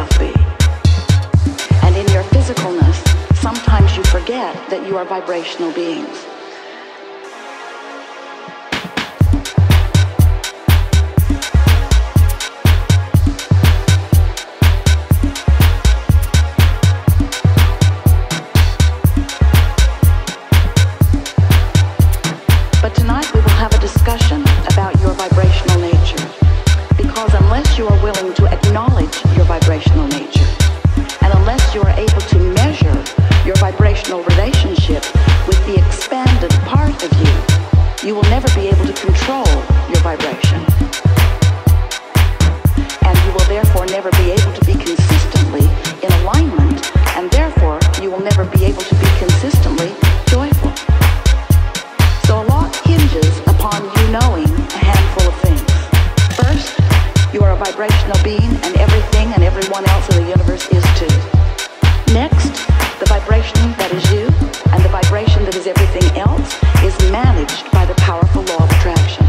yourself be. And in your physicalness, sometimes you forget that you are vibrational beings. But tonight we will have a discussion about your vibrational nature. Because unless you are willing to acknowledge your vibrational nature, and unless you are able to measure your vibrational relationship with the expanded part of you, you will never be able to control your vibration. And you will therefore never be able to be consistently in alignment, and therefore you will never be able to be consistently joyful. So a lot hinges upon you knowing a handful of things. First, you are a vibrational being, and everything and everyone else in the universe is too. Next, the vibration that is you and the vibration that is everything else is managed by the powerful law of attraction.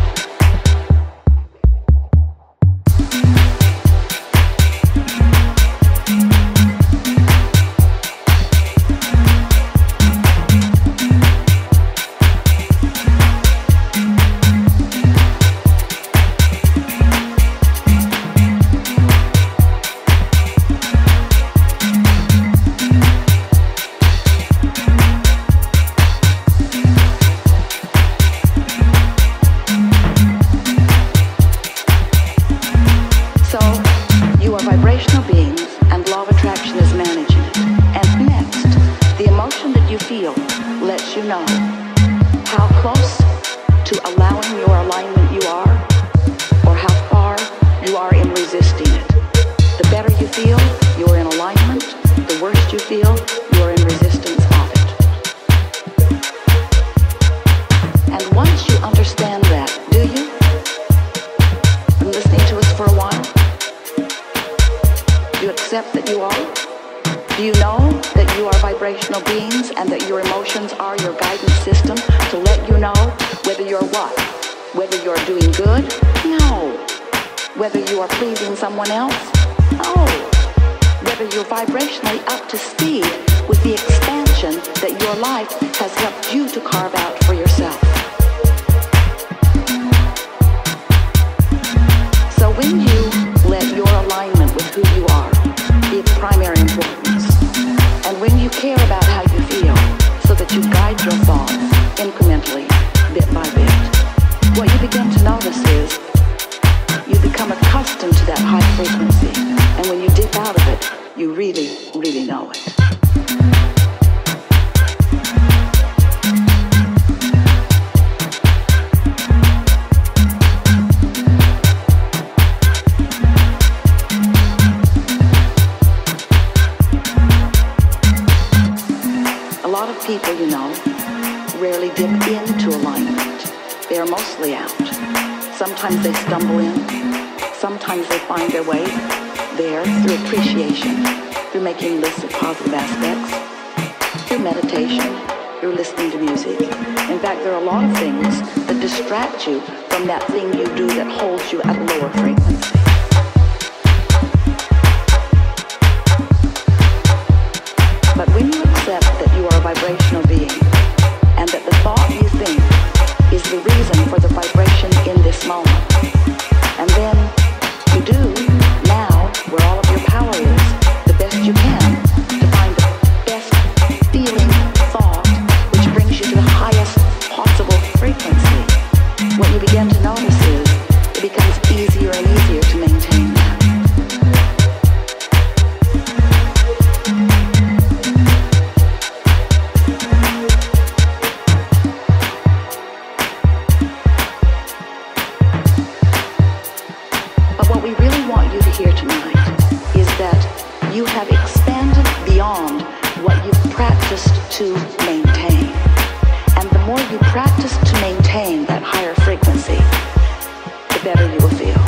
Someone else? No. Whether you're vibrationally up to speed with the expansion that your life has helped you to carve out for yourself. So when you let your alignment with who you are be of primary importance, and when you care about how you feel so that you guide your thoughts incrementally, bit by bit, what you begin to notice is you become accustomed to that high frequency, and when you dip out of it, you really, really know it. A lot of people, you know, rarely dip into alignment. They are mostly out. Sometimes they stumble in, sometimes they find their way there through appreciation, through making lists of positive aspects, through meditation, through listening to music. In fact, there are a lot of things that distract you from that thing you do that holds you at a lower frequency. But when you accept that you are a vibrational being, and that the thought you think is the reason for the vibration in this moment. And then you do, now, where all of your power is, the best you can to find the best feeling thought which brings you to the highest possible frequency. What you begin to notice is it becomes easier and easier to maintain that. Here tonight is that you have expanded beyond what you've practiced to maintain. And the more you practice to maintain that higher frequency, the better you will feel.